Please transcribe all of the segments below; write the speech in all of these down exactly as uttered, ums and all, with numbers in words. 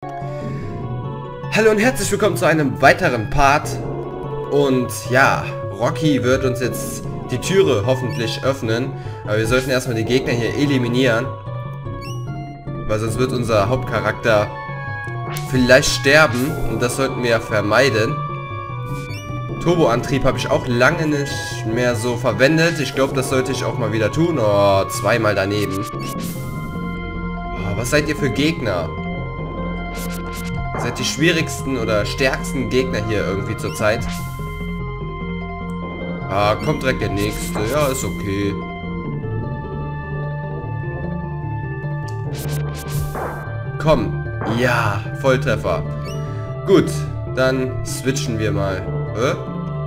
Hallo und herzlich willkommen zu einem weiteren Part. Und ja, Rocky wird uns jetzt die Türe hoffentlich öffnen. Aber wir sollten erstmal die Gegner hier eliminieren. Weil sonst wird unser Hauptcharakter vielleicht sterben. Und das sollten wir ja vermeiden. Turboantrieb habe ich auch lange nicht mehr so verwendet. Ich glaube, das sollte ich auch mal wieder tun. Oh, zweimal daneben. Oh, was seid ihr für Gegner? Ihr seid die schwierigsten oder stärksten Gegner hier irgendwie zur Zeit. Ah, kommt direkt der nächste. Ja, ist okay. Komm. Ja, Volltreffer. Gut, dann switchen wir mal. Äh?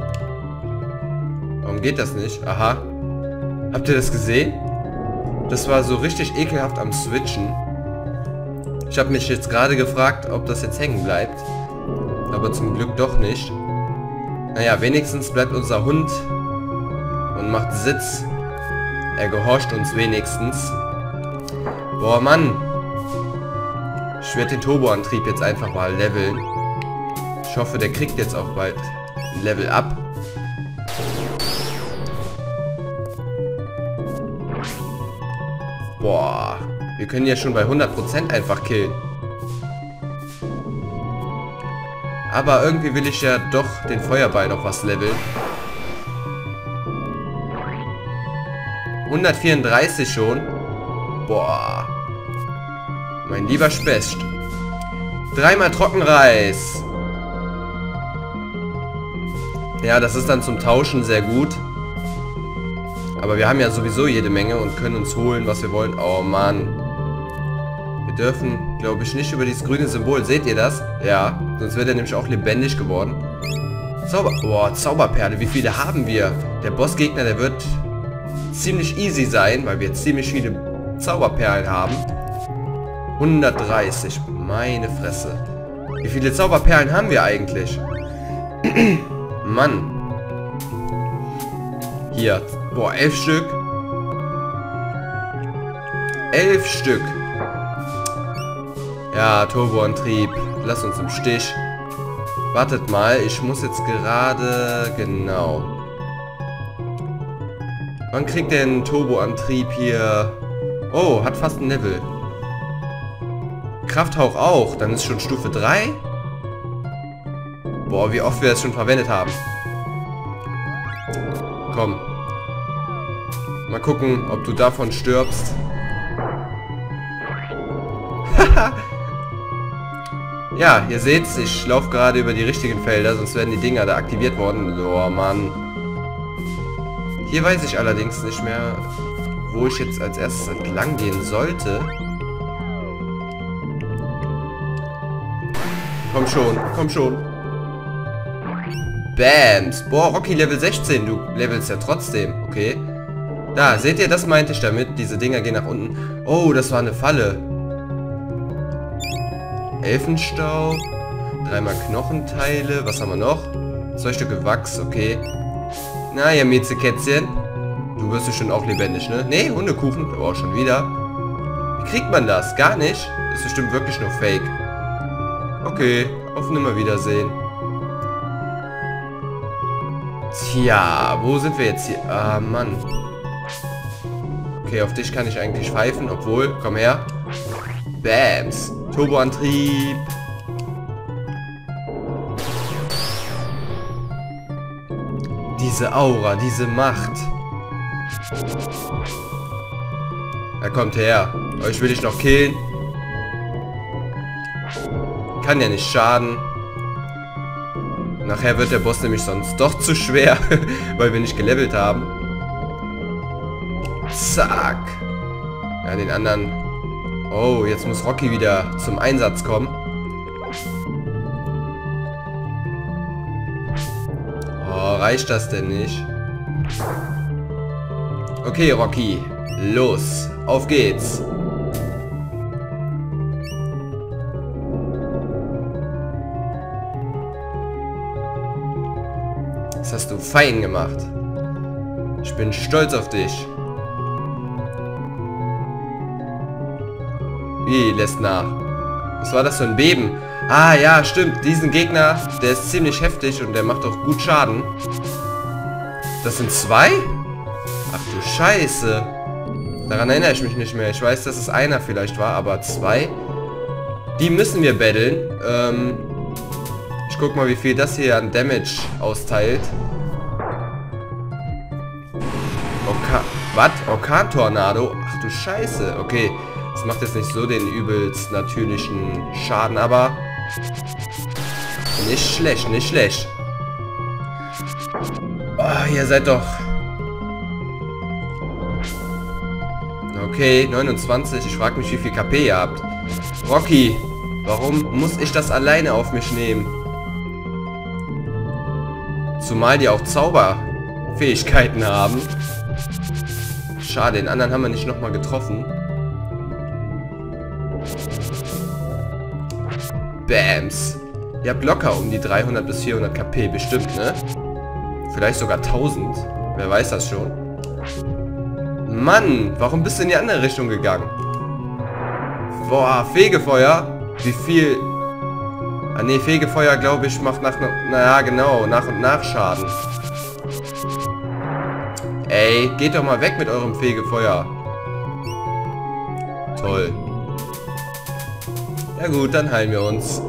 Warum geht das nicht? Aha. Habt ihr das gesehen? Das war so richtig ekelhaft am Switchen. Ich habe mich jetzt gerade gefragt, ob das jetzt hängen bleibt. Aber zum Glück doch nicht. Naja, wenigstens bleibt unser Hund und macht Sitz. Er gehorcht uns wenigstens. Boah, Mann. Ich werde den Turboantrieb jetzt einfach mal leveln. Ich hoffe, der kriegt jetzt auch bald ein Level up. Boah. Wir können ja schon bei hundert Prozent einfach killen. Aber irgendwie will ich ja doch den Feuerball noch was leveln. hundertvierunddreißig schon. Boah. Mein lieber Specht. Dreimal Trockenreis. Ja, das ist dann zum Tauschen sehr gut. Aber wir haben ja sowieso jede Menge und können uns holen, was wir wollen. Oh Mann. Wir dürfen, glaube ich, nicht über dieses grüne Symbol. Seht ihr das? Ja. Sonst wird er nämlich auch lebendig geworden. Zauber... Boah, Zauberperle. Wie viele haben wir? Der Bossgegner, der wird ziemlich easy sein, weil wir ziemlich viele Zauberperlen haben. hundertdreißig. Meine Fresse. Wie viele Zauberperlen haben wir eigentlich? Mann. Hier. Boah, elf Stück. Elf Stück. Ja, Turboantrieb. Lass uns im Stich. Wartet mal, ich muss jetzt gerade... Genau. Wann kriegt der einen Turboantrieb hier? Oh, hat fast ein Level. Krafthauch auch. Dann ist schon Stufe drei. Boah, wie oft wir das schon verwendet haben. Komm. Mal gucken, ob du davon stirbst. Ja, ihr seht's, ich laufe gerade über die richtigen Felder, sonst werden die Dinger da aktiviert worden. Oh Mann. Hier weiß ich allerdings nicht mehr, wo ich jetzt als erstes entlang gehen sollte. Komm schon, komm schon. Bams. Boah, Rocky Level sechzehn, du levelst ja trotzdem. Okay. Da, seht ihr, das meinte ich damit. Diese Dinger gehen nach unten. Oh, das war eine Falle. Elfenstaub. Dreimal Knochenteile. Was haben wir noch? Zwei Stücke Wachs, okay. Na, ihr Miezekätzchen. Du wirst bestimmt auch lebendig, ne? Ne, Hundekuchen. Oh, schon wieder. Wie kriegt man das? Gar nicht. Das ist bestimmt wirklich nur Fake. Okay, auf Nimmerwiedersehen. Tja, wo sind wir jetzt hier? Ah, Mann. Okay, auf dich kann ich eigentlich pfeifen, obwohl, komm her. Bams. Turboantrieb. Diese Aura, diese Macht. Er kommt her. Euch will ich noch killen. Kann ja nicht schaden. Nachher wird der Boss nämlich sonst doch zu schwer, weil wir nicht gelevelt haben. Zack. Ja, den anderen... Oh, jetzt muss Rocky wieder zum Einsatz kommen. Oh, reicht das denn nicht? Okay, Rocky. Los. Auf geht's. Das hast du fein gemacht. Ich bin stolz auf dich. Wie, lässt nach. Was war das für ein Beben? Ah, ja, stimmt. Diesen Gegner, der ist ziemlich heftig und der macht auch gut Schaden. Das sind zwei? Ach du Scheiße. Daran erinnere ich mich nicht mehr. Ich weiß, dass es einer vielleicht war, aber zwei? Die müssen wir battlen. Ähm, ich guck mal, wie viel das hier an Damage austeilt. Orkan... Was? Orkan-Tornado? Ach du Scheiße. Okay. Das macht jetzt nicht so den übelst natürlichen Schaden, aber nicht schlecht, nicht schlecht. Oh, ihr seid doch... Okay, neunundzwanzig. Ich frage mich, wie viel K P ihr habt. Rocky, warum muss ich das alleine auf mich nehmen? Zumal die auch Zauberfähigkeiten haben. Schade, den anderen haben wir nicht nochmal getroffen. Bams. Ihr habt locker um die dreihundert bis vierhundert K P, bestimmt, ne? Vielleicht sogar tausend. Wer weiß das schon. Mann, warum bist du in die andere Richtung gegangen? Boah, Fegefeuer. Wie viel... Ah ne, Fegefeuer, glaube ich, macht nach... Naja, genau, nach und nach Schaden. Ey, geht doch mal weg mit eurem Fegefeuer. Toll. Ja gut, dann heilen wir uns.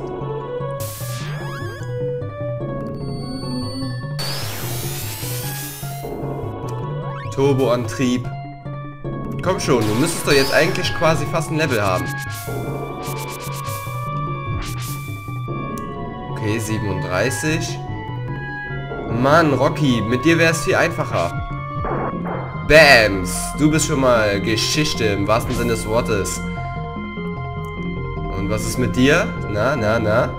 Turboantrieb. Komm schon, du müsstest doch jetzt eigentlich quasi fast ein Level haben. Okay, siebenunddreißig. Mann, Rocky, mit dir wäre es viel einfacher. Bams, du bist schon mal Geschichte im wahrsten Sinne des Wortes. Und was ist mit dir? Na, na, na?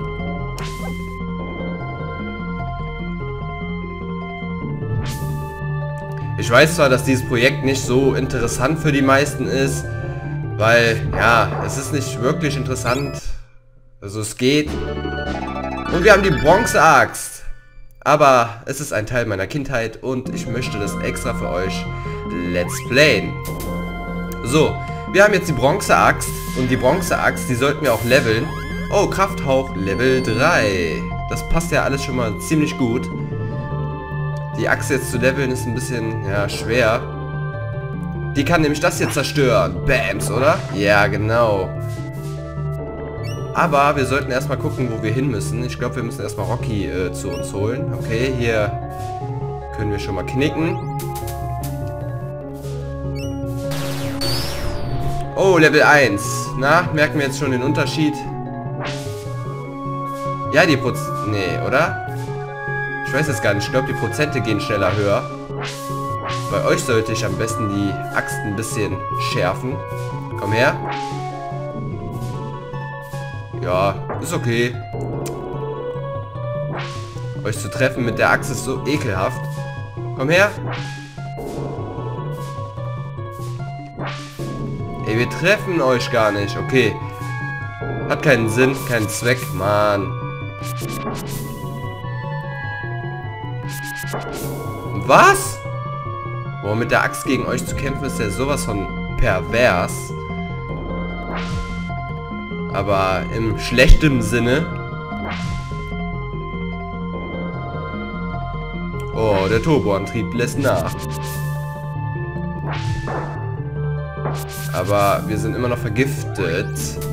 Ich weiß zwar, dass dieses Projekt nicht so interessant für die meisten ist, weil, ja, es ist nicht wirklich interessant. Also es geht. Und wir haben die Bronze-Axt. Aber es ist ein Teil meiner Kindheit und ich möchte das extra für euch let's playen. So, wir haben jetzt die Bronze-Axt und die Bronze-Axt, die sollten wir auch leveln. Oh, Krafthauch Level drei. Das passt ja alles schon mal ziemlich gut. Die Axt jetzt zu leveln ist ein bisschen, ja, schwer. Die kann nämlich das hier zerstören. Bams, oder? Ja, genau. Aber wir sollten erstmal gucken, wo wir hin müssen. Ich glaube, wir müssen erstmal Rocky äh, zu uns holen. Okay, hier können wir schon mal knicken. Oh, Level eins. Na, merken wir jetzt schon den Unterschied? Ja, die Proz... Nee, oder? Ich weiß es gar nicht. Ich glaube, die Prozente gehen schneller höher. Bei euch sollte ich am besten die Axt ein bisschen schärfen. Komm her. Ja, ist okay. Euch zu treffen mit der Axt ist so ekelhaft. Komm her. Ey, wir treffen euch gar nicht. Okay. Hat keinen Sinn, keinen Zweck. Mann. Was? Boah, mit der Axt gegen euch zu kämpfen ist ja sowas von pervers. Aber im schlechten Sinne. Oh, der Turboantrieb lässt nach. Aber wir sind immer noch vergiftet.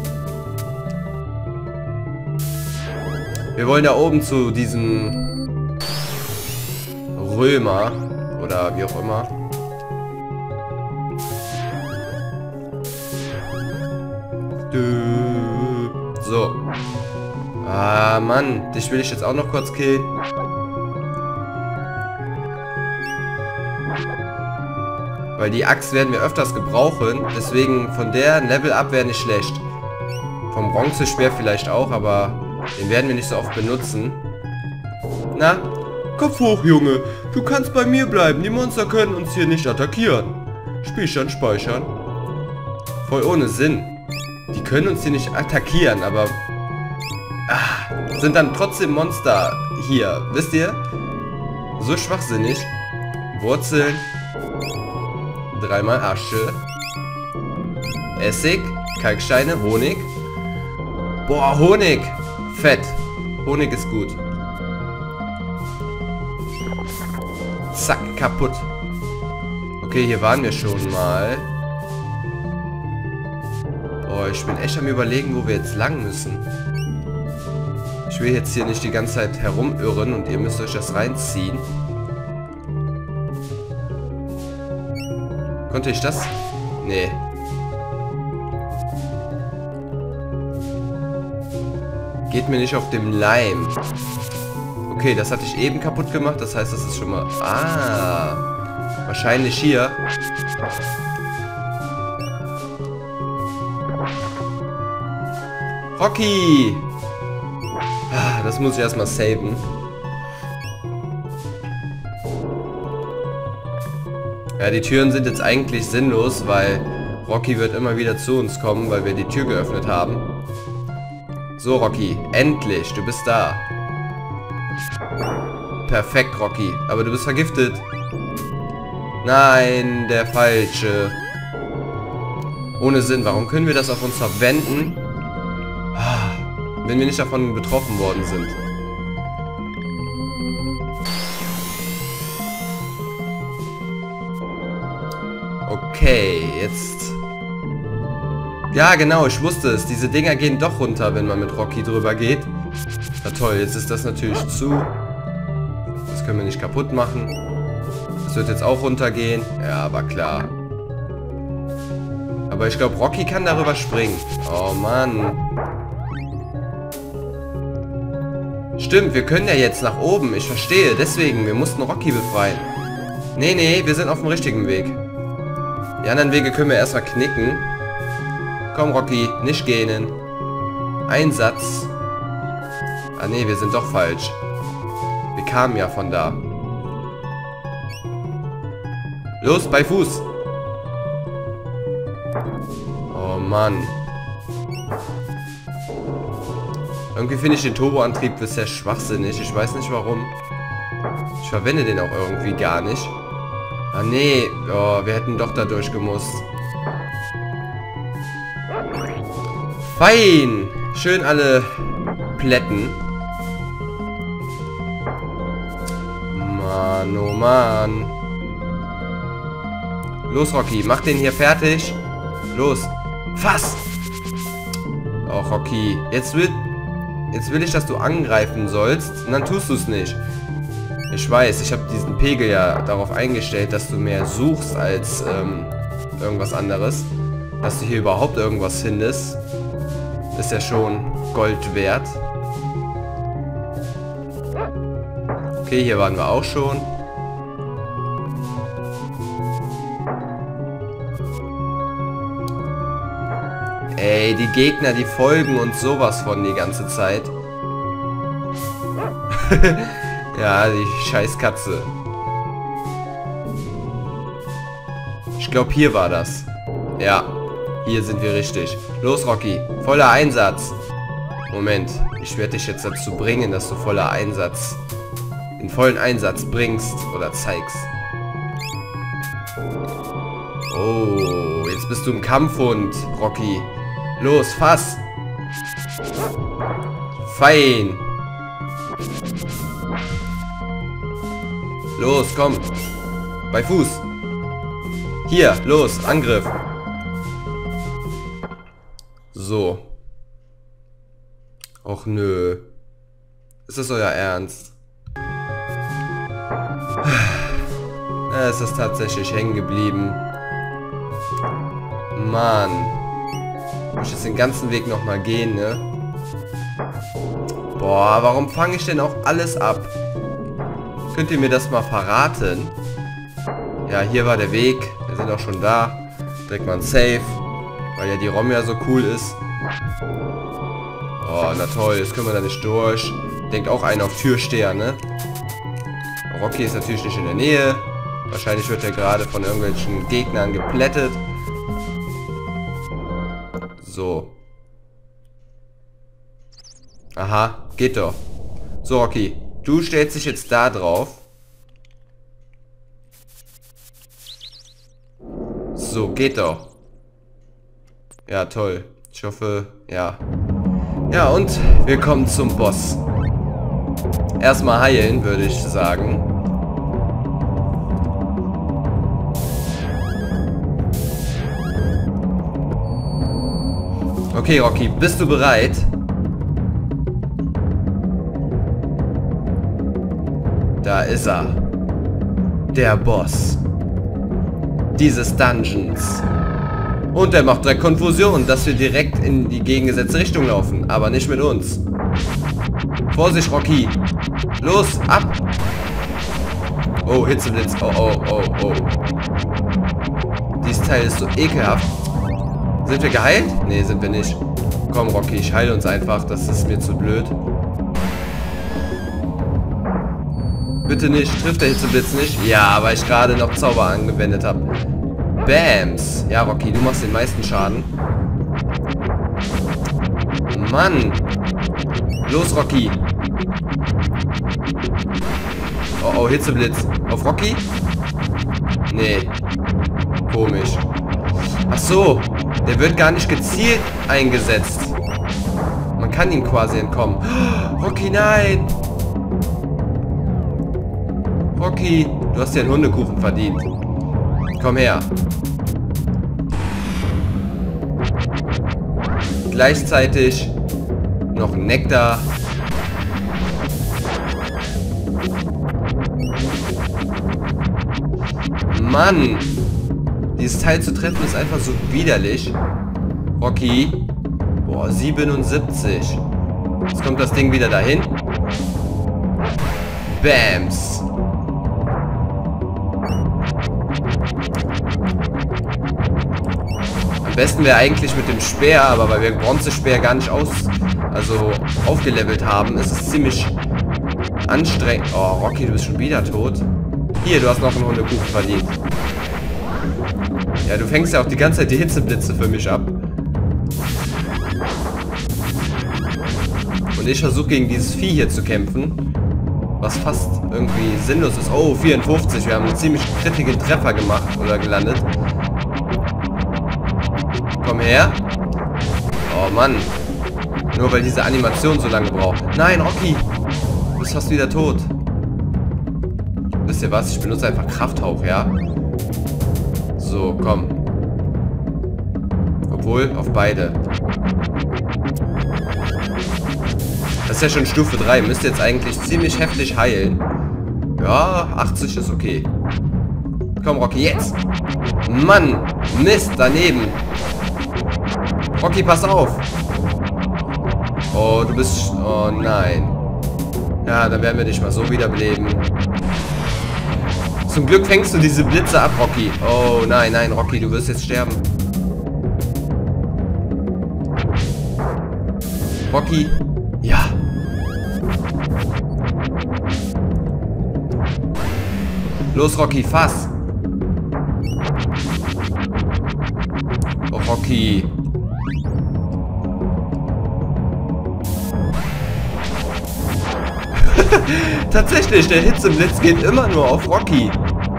Wir wollen da oben zu diesem Römer oder wie auch immer. So. Ah, Mann. Dich will ich jetzt auch noch kurz killen. Weil die Axt werden wir öfters gebrauchen. Deswegen von der Level up wäre nicht schlecht. Vom Bronze-Speer vielleicht auch, aber den werden wir nicht so oft benutzen. Na? Kopf hoch, Junge. Du kannst bei mir bleiben. Die Monster können uns hier nicht attackieren. Spielstand speichern. Voll ohne Sinn. Die können uns hier nicht attackieren, aber... Ah, sind dann trotzdem Monster hier. Wisst ihr? So schwachsinnig. Wurzeln. Dreimal Asche. Essig. Kalksteine. Honig. Boah, Honig. Fett. Honig ist gut. Zack, kaputt. Okay, hier waren wir schon mal. Boah, ich bin echt am Überlegen, wo wir jetzt lang müssen. Ich will jetzt hier nicht die ganze Zeit herumirren und ihr müsst euch das reinziehen. Konnte ich das? Nee. Geht mir nicht auf dem Leim. Okay, das hatte ich eben kaputt gemacht. Das heißt, das ist schon mal... Ah. Wahrscheinlich hier. Rocky! Ah, das muss ich erstmal saven. Ja, die Türen sind jetzt eigentlich sinnlos, weil Rocky wird immer wieder zu uns kommen, weil wir die Tür geöffnet haben. So, Rocky, endlich, du bist da. Perfekt, Rocky, aber du bist vergiftet. Nein, der falsche. Ohne Sinn, warum können wir das auf uns verwenden, wenn wir nicht davon betroffen worden sind? Okay, jetzt... Ja, genau, ich wusste es. Diese Dinger gehen doch runter, wenn man mit Rocky drüber geht. Na toll, jetzt ist das natürlich zu. Das können wir nicht kaputt machen. Das wird jetzt auch runtergehen. Ja, war klar. Aber ich glaube, Rocky kann darüber springen. Oh, Mann. Stimmt, wir können ja jetzt nach oben. Ich verstehe. Deswegen, wir mussten Rocky befreien. Nee, nee, wir sind auf dem richtigen Weg. Die anderen Wege können wir erstmal knicken. Komm, Rocky, nicht gähnen. Einsatz. Ah, nee, wir sind doch falsch. Wir kamen ja von da. Los, bei Fuß. Oh, Mann. Irgendwie finde ich den Turboantrieb bisher schwachsinnig. Ich weiß nicht warum. Ich verwende den auch irgendwie gar nicht. Ah, nee. Oh, wir hätten doch da durchgemusst. Fein. Schön alle plätten. Mann, oh Mann. Los, Rocky. Mach den hier fertig. Los. Fass. Oh, Rocky. Jetzt will... Jetzt will ich, dass du angreifen sollst. Und dann tust du es nicht. Ich weiß, ich habe diesen Pegel ja darauf eingestellt, dass du mehr suchst als ähm, irgendwas anderes. Dass du hier überhaupt irgendwas findest, ist ja schon Gold wert. Okay, hier waren wir auch schon. Ey, die Gegner, die folgen uns sowas von die ganze Zeit. Ja, die scheiß Katze. Ich glaube, hier war das. Ja, hier sind wir richtig. Los, Rocky, voller Einsatz. Moment, ich werde dich jetzt dazu bringen, dass du voller Einsatz, den vollen Einsatz bringst oder zeigst. Oh, jetzt bist du im Kampfhund, Rocky. Los, fass! Fein! Los, komm! Bei Fuß! Hier, los, Angriff! So. Och nö. Ist das euer Ernst? Ja, ist das tatsächlich hängen geblieben? Mann. Muss ich jetzt den ganzen Weg nochmal gehen, ne? Boah, warum fange ich denn auch alles ab? Könnt ihr mir das mal verraten? Ja, hier war der Weg. Wir sind auch schon da. Direkt mal ein Save. Weil ja die ROM ja so cool ist. Oh, na toll. Jetzt können wir da nicht durch. Denkt auch einer auf Türsteher, ne? Rocky ist natürlich nicht in der Nähe. Wahrscheinlich wird er gerade von irgendwelchen Gegnern geplättet. So. Aha, geht doch. So, Rocky. Du stellst dich jetzt da drauf. So, geht doch. Ja, toll. Ich hoffe, ja. Ja, und wir kommen zum Boss. Erstmal heilen, würde ich sagen. Okay, Rocky, bist du bereit? Da ist er. Der Boss dieses Dungeons. Und er macht direkt Konfusion, dass wir direkt in die gegengesetzte Richtung laufen. Aber nicht mit uns. Vorsicht, Rocky. Los, ab. Oh, Hitzeblitz. Oh, oh, oh, oh. Dieses Teil ist so ekelhaft. Sind wir geheilt? Nee, sind wir nicht. Komm, Rocky, ich heile uns einfach. Das ist mir zu blöd. Bitte nicht. Trifft der Hitzeblitz nicht? Ja, weil ich gerade noch Zauber angewendet habe. Bams. Ja, Rocky, du machst den meisten Schaden. Mann. Los, Rocky. Oh, oh, Hitzeblitz. Auf Rocky? Nee. Komisch. Ach so. Der wird gar nicht gezielt eingesetzt. Man kann ihm quasi entkommen. Oh, Rocky, nein. Rocky, du hast dir einen Hundekuchen verdient. Komm her. Gleichzeitig noch ein Nektar. Mann! Dieses Teil zu treffen ist einfach so widerlich. Rocky. Boah, siebenundsiebzig. Jetzt kommt das Ding wieder dahin. Bams. Am besten wäre eigentlich mit dem Speer, aber weil wir Bronzespeer gar nicht aus, also aufgelevelt haben, ist es ziemlich anstrengend. Oh, Rocky, du bist schon wieder tot. Hier, du hast noch einen Hundekuchen verdient. Ja, du fängst ja auch die ganze Zeit die Hitzeblitze für mich ab. Und ich versuche gegen dieses Vieh hier zu kämpfen, was fast irgendwie sinnlos ist. Oh, vierundfünfzig, wir haben einen ziemlich kritischen Treffer gemacht oder gelandet. Komm her. Oh Mann. Nur weil diese Animation so lange braucht. Nein, Rocky. Du bist fast wieder tot. Wisst ihr was? Ich benutze einfach Krafthauch, ja? So, komm. Obwohl, auf beide. Das ist ja schon Stufe drei. Müsste jetzt eigentlich ziemlich heftig heilen. Ja, achtzig ist okay. Komm, Rocky, jetzt. Mann, Mist, daneben. Rocky, pass auf. Oh, du bist... Oh, nein. Ja, dann werden wir dich mal so wiederbeleben. Zum Glück fängst du diese Blitze ab, Rocky. Oh, nein, nein, Rocky, du wirst jetzt sterben. Rocky. Ja. Los, Rocky, fass. Oh, Rocky. Tatsächlich, der Hitzeblitz geht immer nur auf Rocky.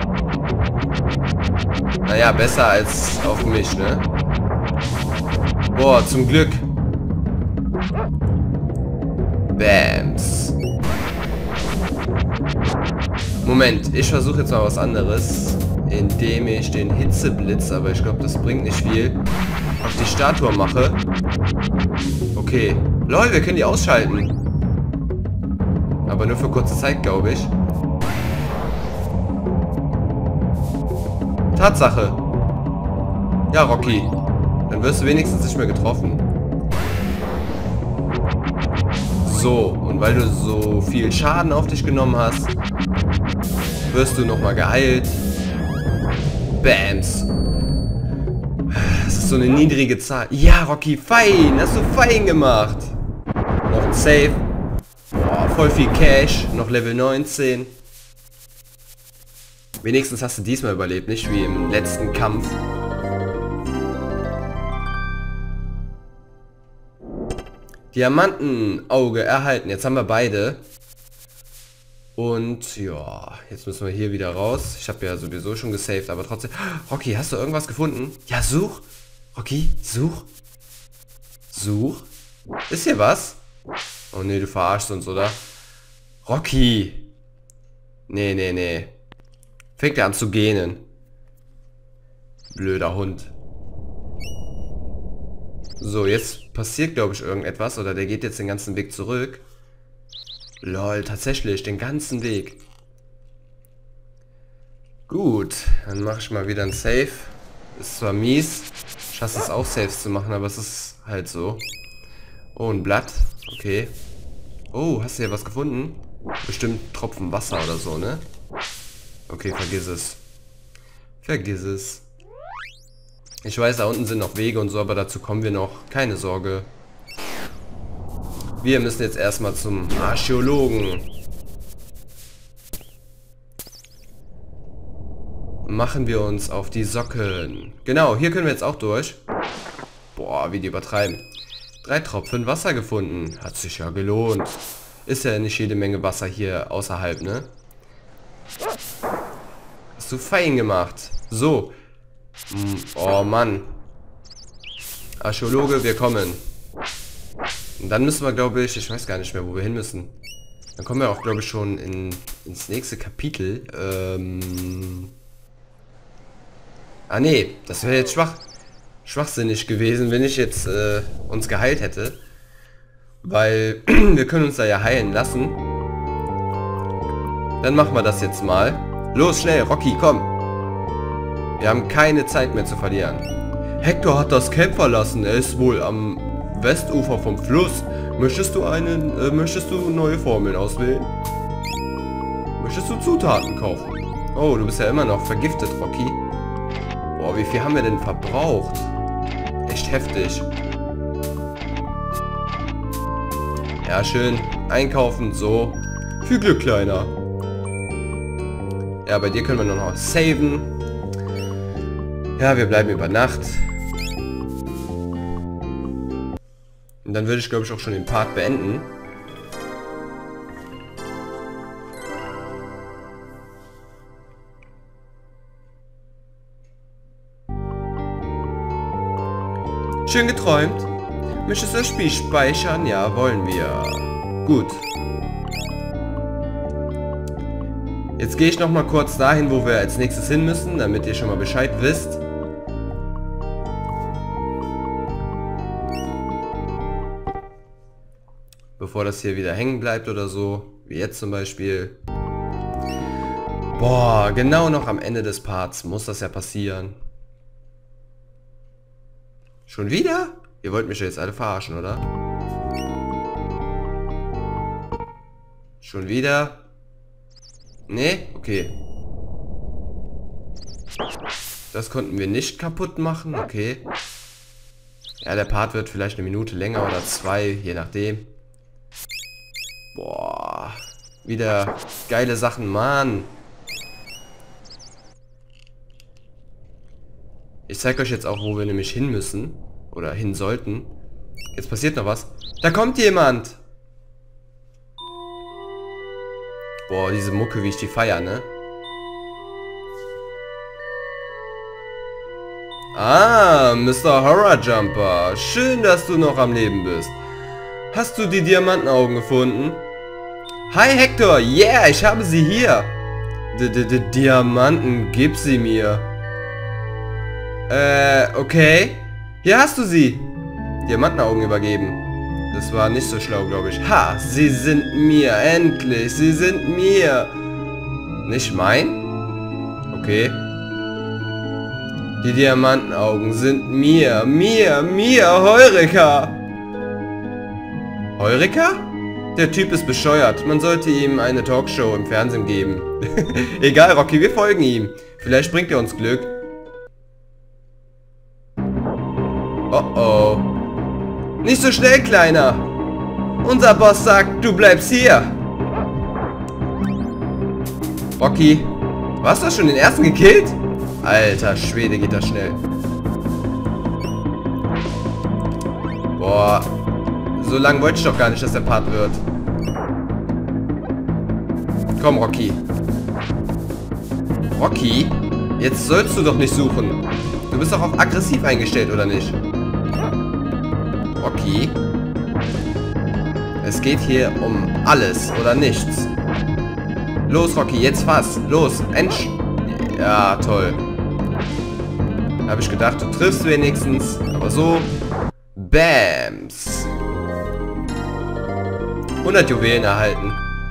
Naja, besser als auf mich, ne? Boah, zum Glück. Bams. Moment, ich versuche jetzt mal was anderes, indem ich den Hitzeblitz, aber ich glaube, das bringt nicht viel, auf die Statue mache. Okay. Lol, wir können die ausschalten. Aber nur für kurze Zeit, glaube ich. Tatsache. Ja, Rocky. Dann wirst du wenigstens nicht mehr getroffen. So, und weil du so viel Schaden auf dich genommen hast, wirst du nochmal geheilt. Bams. Das ist so eine niedrige Zahl. Ja, Rocky, fein. Hast du fein gemacht. Noch ein Save. Boah, voll viel Cash. Noch Level neunzehn. Wenigstens hast du diesmal überlebt, nicht wie im letzten Kampf. Diamantenauge erhalten. Jetzt haben wir beide. Und ja, jetzt müssen wir hier wieder raus. Ich habe ja sowieso schon gesaved, aber trotzdem... Rocky, hast du irgendwas gefunden? Ja, such. Rocky, such. Such. Ist hier was? Oh nee, du verarschst uns, oder? Rocky! Nee, nee, nee. Fängt er an zu gähnen. Blöder Hund. So, jetzt passiert, glaube ich, irgendetwas. Oder der geht jetzt den ganzen Weg zurück. Lol, tatsächlich, den ganzen Weg. Gut, dann mache ich mal wieder ein Save. Ist zwar mies. Ich hasse es auch, Saves zu machen, aber es ist halt so. Oh, ein Blatt. Okay. Oh, hast du hier was gefunden? Bestimmt Tropfen Wasser oder so, ne? Okay, vergiss es. Vergiss es. Ich weiß, da unten sind noch Wege und so, aber dazu kommen wir noch. Keine Sorge. Wir müssen jetzt erstmal zum Archäologen. Machen wir uns auf die Socken. Genau, hier können wir jetzt auch durch. Boah, wie die übertreiben. Drei Tropfen Wasser gefunden. Hat sich ja gelohnt. Ist ja nicht jede Menge Wasser hier außerhalb, ne? Hast du fein gemacht. So. Oh Mann. Archäologe, wir kommen. Und dann müssen wir, glaube ich, ich weiß gar nicht mehr, wo wir hin müssen. Dann kommen wir auch, glaube ich, schon in, ins nächste Kapitel. Ähm... Ah nee, das wäre jetzt schwach, schwachsinnig gewesen, wenn ich jetzt äh, uns geheilt hätte. Weil wir können uns da ja heilen lassen. Dann machen wir das jetzt mal. Los, schnell, Rocky, komm. Wir haben keine Zeit mehr zu verlieren. Hector hat das Camp verlassen. Er ist wohl am Westufer vom Fluss. Möchtest du einen, äh, möchtest du neue Formeln auswählen? Möchtest du Zutaten kaufen? Oh, du bist ja immer noch vergiftet, Rocky. Boah, wie viel haben wir denn verbraucht? Echt heftig. Ja, schön. Einkaufen, so. Viel Glück, Kleiner. Ja, bei dir können wir nur noch saven. Ja, wir bleiben über Nacht. Und dann würde ich, glaube ich, auch schon den Part beenden. Schön geträumt. Möchtest du das Spiel speichern? Ja, wollen wir. Gut. Jetzt gehe ich noch mal kurz dahin, wo wir als nächstes hin müssen, damit ihr schon mal Bescheid wisst. Bevor das hier wieder hängen bleibt oder so, wie jetzt zum Beispiel. Boah, genau noch am Ende des Parts muss das ja passieren. Schon wieder? Ihr wollt mich jetzt alle verarschen, oder? Schon wieder? Nee? Okay. Das konnten wir nicht kaputt machen, okay. Ja, der Part wird vielleicht eine Minute länger oder zwei, je nachdem. Boah. Wieder geile Sachen, Mann. Ich zeige euch jetzt auch, wo wir nämlich hin müssen. Oder hin sollten. Jetzt passiert noch was. Da kommt jemand! Boah, diese Mucke, wie ich die feier, ne? Ah, Mister Horror Jumper. Schön, dass du noch am Leben bist. Hast du die Diamantenaugen gefunden? Hi Hector, yeah, ich habe sie hier. D -d -d Diamanten, gib sie mir. Äh, okay. Hier hast du sie. Diamantenaugen übergeben. Das war nicht so schlau, glaube ich. Ha, sie sind mir, endlich. Sie sind mir. Nicht mein? Okay. Die Diamantenaugen sind mir, mir, mir, Heureka. Heureka? Der Typ ist bescheuert. Man sollte ihm eine Talkshow im Fernsehen geben. Egal, Rocky, wir folgen ihm. Vielleicht bringt er uns Glück. Oh oh. Nicht so schnell, Kleiner. Unser Boss sagt, du bleibst hier. Rocky, warst du schon den ersten gekillt? Alter Schwede, geht das schnell. Boah. So lange wollte ich doch gar nicht, dass der Part wird. Komm, Rocky. Rocky? Jetzt sollst du doch nicht suchen. Du bist doch auf aggressiv eingestellt, oder nicht? Rocky? Es geht hier um alles oder nichts. Los, Rocky, jetzt fass. Los, Entsch... Ja, toll. Habe ich gedacht, du triffst wenigstens. Aber so... Bams. hundert Juwelen erhalten.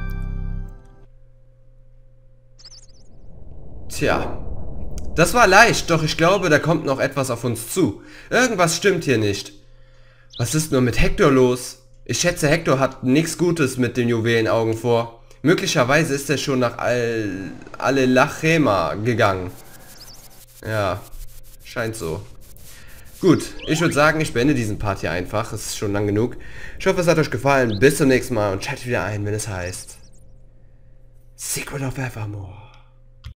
Tja. Das war leicht, doch ich glaube, da kommt noch etwas auf uns zu. Irgendwas stimmt hier nicht. Was ist nur mit Hector los? Ich schätze, Hector hat nichts Gutes mit den Juwelenaugen vor. Möglicherweise ist er schon nach Al Alelachema gegangen. Ja, scheint so. Gut, ich würde sagen, ich beende diesen Part hier einfach. Es ist schon lang genug. Ich hoffe, es hat euch gefallen. Bis zum nächsten Mal und schaltet wieder ein, wenn es heißt Secret of Evermore.